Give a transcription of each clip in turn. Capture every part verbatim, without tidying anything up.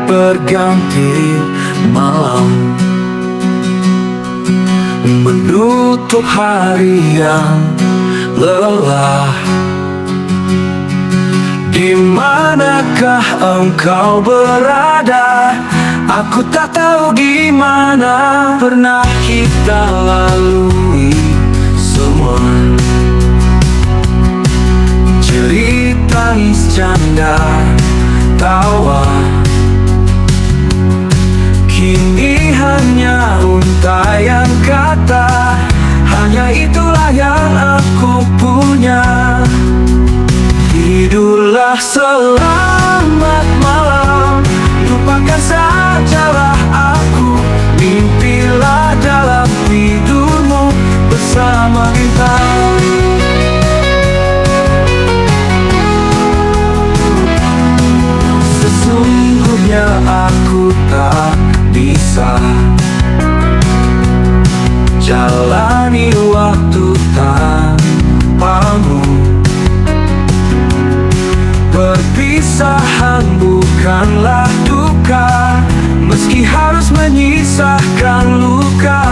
berganti malam, menutup hari yang lelah. Di manakah engkau berada? Aku tak tahu gimana. Pernah kita lalui semua cerita, tangis, canda, tawa. Kini hanya untayan kata, hanya itulah yang aku punya. Tidurlah selamat malam, lupakan sajalah aku. Mimpilah dalam tidurmu bersama bintang. Sesungguhnya aku tak bisa jalani waktu tanpamu. Perpisahan bukanlah duka, meski harus menyisakan luka.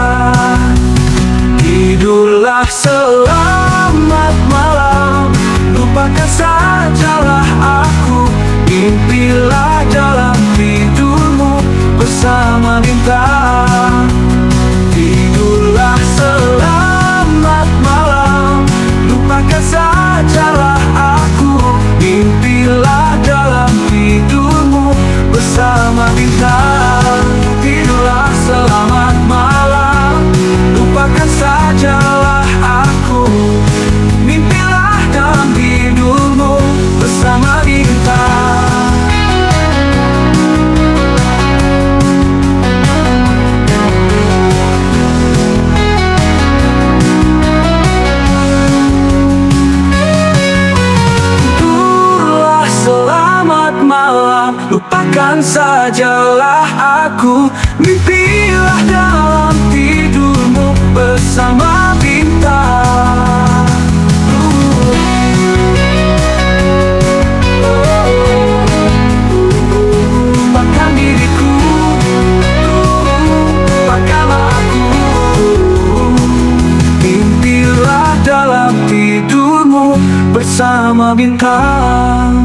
Tidurlah selamat malam, lupakan sajalah aku. Mimpilah dalam tidurmu bersama bintang. Tidurlah selamat malam, lupakan sajalah aku. Mimpilah dalam tidurmu bersama bintang. Tidurlah selamat malam, lupakan sajalah aku. Mimpilah dalam tidurmu bersama bintang. Lupakan sajalah aku. Mimpilah dalam tidurmu bersama bintang. Lupakan diriku, lupakanlah aku. Mimpilah dalam tidurmu bersama bintang.